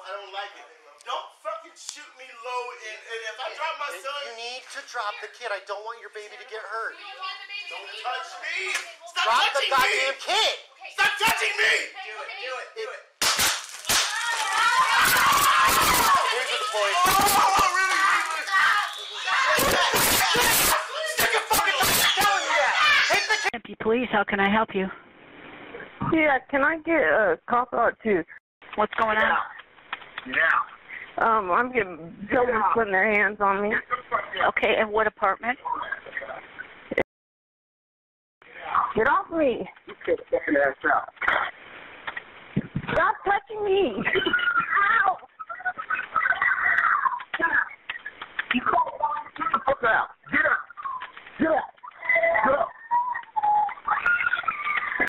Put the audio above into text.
I don't like it. Don't fucking shoot me low, and if I drop my son... You need to drop the kid. I don't want your baby to get hurt. Don't touch me! Stop Drop the touching goddamn me! kid! Stop touching me! Do it. Here's the point. Stick a fucking I'm telling you that! Take the kid! Deputy Police, how can I help you? Yeah, can I get a cop out too? What's going on? Yeah. I'm getting children putting their hands on me. Okay, and what apartment? Get off me! You get fucking ass out. Stop touching me!